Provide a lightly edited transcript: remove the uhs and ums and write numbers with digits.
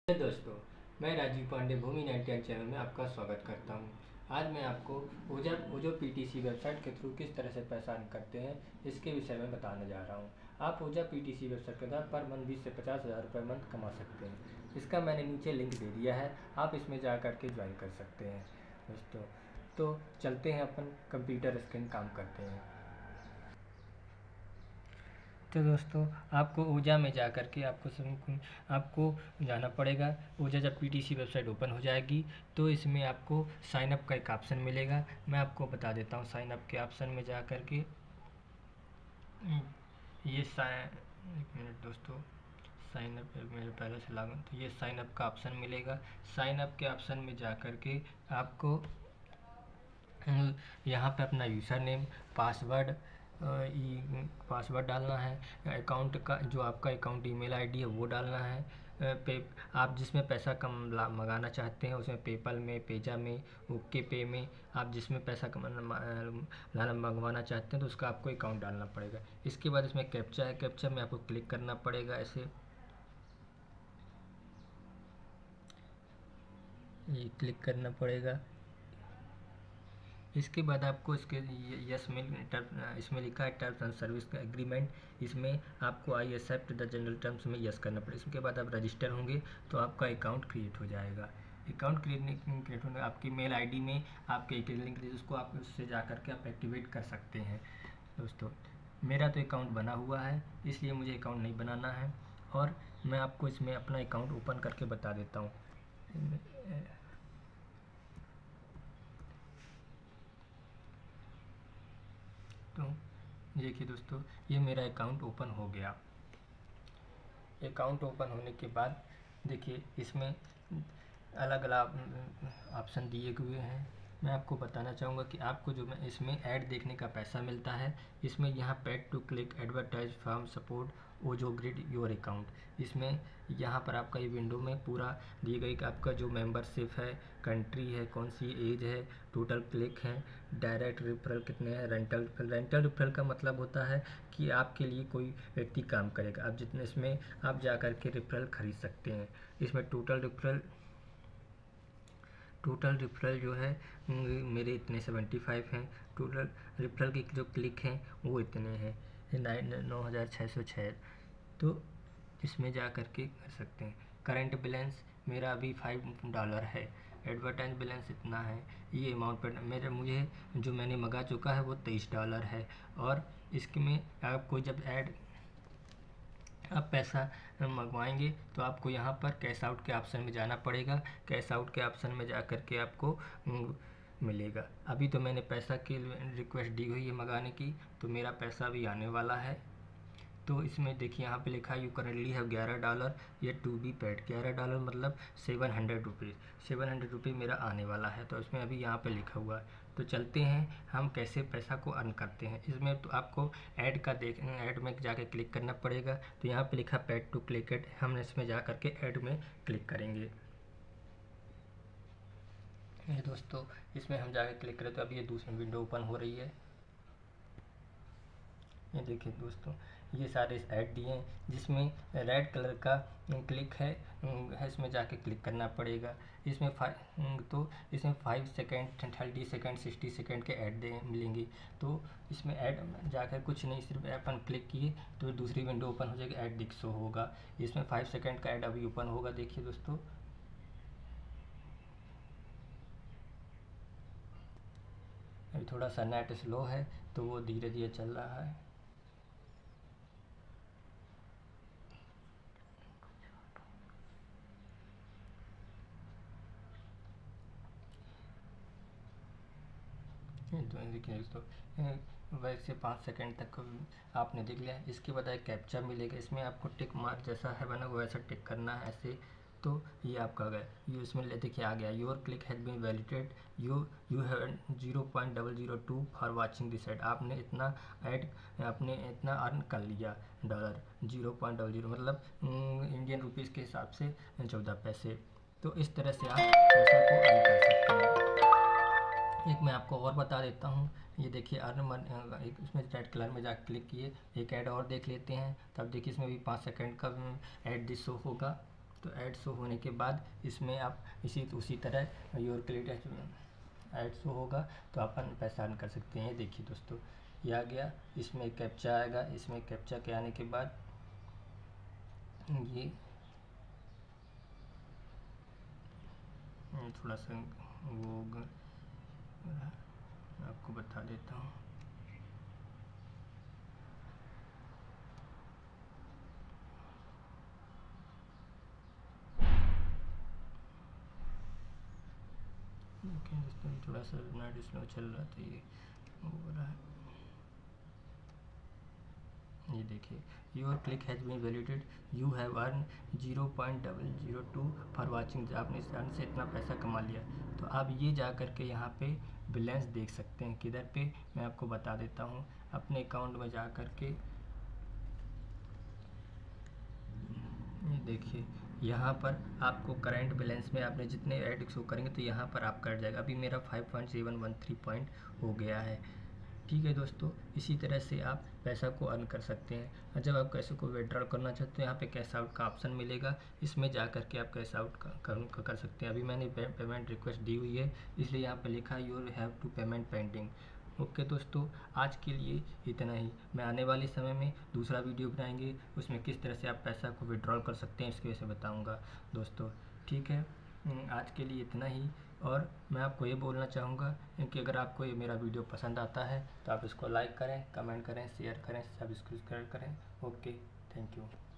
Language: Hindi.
दोस्तों, मैं राजीव पांडे भूमि 99 चैनल में आपका स्वागत करता हूं। आज मैं आपको ओजो पीटीसी वेबसाइट के थ्रू किस तरह से पैसा अर्न करते हैं इसके विषय में बताने जा रहा हूं। आप ओजो पीटीसी वेबसाइट के द्वारा पर मंथ 20 से 50,000 रुपये मंथ कमा सकते हैं। इसका मैंने नीचे लिंक दे दिया है, आप इसमें जा कर के ज्वाइन कर सकते हैं। दोस्तों, तो चलते हैं, अपन कंप्यूटर स्क्रीन काम करते हैं। तो दोस्तों, आपको ओजा में जा कर के आपको जाना पड़ेगा। ओजा जब पीटीसी वेबसाइट ओपन हो जाएगी तो इसमें आपको साइन अप का एक ऑप्शन मिलेगा। मैं आपको बता देता हूँ। साइन अप के ऑप्शन में जा कर के ये एक मिनट दोस्तों, साइन अप मेरे पहले से लॉगिन, तो ये साइन अप का ऑप्शन मिलेगा। साइन अप के ऑप्शन में जा कर के आपको यहाँ पे अपना यूज़र नेम, पासवर्ड डालना है। अकाउंट का जो आपका अकाउंट ईमेल आईडी है वो डालना है। आप जिसमें पैसा कम मंगाना चाहते हैं उसमें पेपल में, पेजा में, ओके पे में, आप जिसमें पैसा मंगवाना चाहते हैं तो उसका आपको अकाउंट डालना पड़ेगा। इसके बाद इसमें कैप्चा है, कैप्चा में आपको क्लिक करना पड़ेगा। ऐसे ये क्लिक करना पड़ेगा। इसके बाद आपको इसके यस मिल इसमें लिखा है टर्म्स एंड सर्विस का एग्रीमेंट, इसमें आपको I accept the general terms में यस करना पड़ेगा। इसके बाद आप रजिस्टर होंगे तो आपका अकाउंट क्रिएट हो जाएगा। अकाउंट क्रिएट होने आपकी मेल आईडी में आपके एक लिंक उसको आप उससे जा कर के आप एक्टिवेट कर सकते हैं। दोस्तों, मेरा तो अकाउंट बना हुआ है इसलिए मुझे अकाउंट नहीं बनाना है, और मैं आपको इसमें अपना अकाउंट ओपन करके बता देता हूँ। तो देखिए दोस्तों, ये मेरा अकाउंट ओपन हो गया। अकाउंट ओपन होने के बाद देखिए इसमें अलग अलग ऑप्शन दिए हुए हैं। मैं आपको बताना चाहूँगा कि आपको जो मैं इसमें ऐड देखने का पैसा मिलता है। इसमें यहाँ paid to click advertise from support Ojo grid your account, इसमें यहाँ पर आपका ये विंडो में पूरा दी गई कि आपका जो मेंबरशिप है, कंट्री है, कौन सी एज है, टोटल क्लिक है, डायरेक्ट रेफरल कितने हैं, रेंटल रेफरल का मतलब होता है कि आपके लिए कोई व्यक्ति काम करेगा, आप जितने इसमें आप जा कर के रेफरल खरीद सकते हैं। इसमें टोटल रेफरल जो है मेरे इतने 75 हैं। टोटल रेफरल की जो क्लिक हैं वो इतने हैं 9,606। तो इसमें जा कर के कर सकते हैं। करंट बैलेंस मेरा अभी $5 है। एडवर्टाइज बैलेंस इतना है। ये अमाउंट पर मुझे जो मैंने मंगा चुका है वो $23 है। और इसके में आपको जब आप पैसा मंगवाएंगे तो आपको यहाँ पर कैश आउट के ऑप्शन में जाना पड़ेगा। कैश आउट के ऑप्शन में जा कर के आपको मिलेगा। अभी तो मैंने पैसा की रिक्वेस्ट दी हुई है मंगाने की, तो मेरा पैसा अभी आने वाला है। तो इसमें देखिए यहाँ पे लिखा है यू करेंटली हैव $11 या टू बी पेड। $11 मतलब ₹700। ₹700 मेरा आने वाला है, तो इसमें अभी यहाँ पे लिखा हुआ है। तो चलते हैं हम कैसे पैसा को अर्न करते हैं। इसमें तो आपको ऐड में जाके क्लिक करना पड़ेगा। तो यहाँ पे लिखा पेड टू क्लिक इट, हम इसमें जा करके ऐड में क्लिक करेंगे। ये दोस्तों, इसमें हम जाके क्लिक करें तो अभी ये दूसरी विंडो ओपन हो रही है। ये देखिए दोस्तों, ये सारे ऐड दिए हैं जिसमें रेड कलर का क्लिक है, इसमें जाके क्लिक करना पड़ेगा। इसमें 5 सेकेंड, 30 सेकेंड, 60 सेकेंड के ऐड मिलेंगे। तो इसमें ऐड जाकर कुछ नहीं, सिर्फ अपन क्लिक किए तो दूसरी विंडो ओपन हो जाएगी, ऐड दिख शो होगा। इसमें 5 सेकेंड का ऐड अभी ओपन होगा। देखिए दोस्तों, अभी थोड़ा सा नेट स्लो है तो वो धीरे धीरे चल रहा है। तो देखिए दोस्तों, वैसे 5 सेकेंड तक आपने देख लिया। इसके बाद एक कैप्चा मिलेगा, इसमें आपको टिक मार्क जैसा है बना हुआ वैसा टिक करना है ऐसे। तो ये आपका गया, ये इसमें देखिए आ गया, your click has been validated, you have 0.002 for watching this ad. आपने इतना अर्न कर लिया डॉलर। 0.00 मतलब इंडियन रुपीज़ के हिसाब से 14 पैसे। तो इस तरह से आप पैसा को अर्न कर सकते हैं। एक मैं आपको और बता देता हूँ। ये देखिए एक इसमें रेड कलर में जाकर क्लिक किए, एक ऐड और देख लेते हैं। तब देखिए इसमें भी 5 सेकंड का ऐड दिस शो होगा। तो ऐड शो होने के बाद इसमें आप उसी तरह योर क्रेडिट ऐड शो होगा तो अपन पैसा अर्न कर सकते हैं। देखिए दोस्तों, ये आ गया, इसमें कैप्चा आएगा। इसमें कैप्चा के आने के बाद ये थोड़ा सा वो आपको बता देता हूँ। देखिए दोस्तों, थोड़ा सा नेट स्लो चल रहा था, ये हो रहा है। ये देखिए, your click has been validated, you have earn 0.002 for watching. आपने इस अर्न से इतना पैसा कमा लिया। तो आप ये जा कर के यहाँ पे बैलेंस देख सकते हैं। किधर पे, मैं आपको बता देता हूँ। अपने अकाउंट में जा कर के ये देखिए, यहाँ पर आपको करंट बैलेंस में आपने जितने ऐड शो करेंगे तो यहाँ पर आप कट जाएगा। अभी मेरा 5.713 पॉइंट हो गया है। ठीक है दोस्तों, इसी तरह से आप पैसा को अर्न कर सकते हैं। और जब आप पैसे को विड्रॉल करना चाहते हैं, यहाँ पे कैश आउट का ऑप्शन मिलेगा, इसमें जा कर के आप कैश आउट कर सकते हैं। अभी मैंने पेमेंट रिक्वेस्ट दी हुई है, इसलिए यहाँ पे लिखा है you have to payment pending. Okay दोस्तों, आज के लिए इतना ही। मैं आने वाले समय में दूसरा वीडियो बनाएंगे, उसमें किस तरह से आप पैसा को विड्रॉल कर सकते हैं इसके वजह से बताऊँगा दोस्तों। ठीक है, आज के लिए इतना ही। और मैं आपको ये बोलना चाहूँगा कि अगर आपको ये मेरा वीडियो पसंद आता है तो आप इसको लाइक करें, कमेंट करें, शेयर करें, सब्सक्राइब करें। Okay, thank you.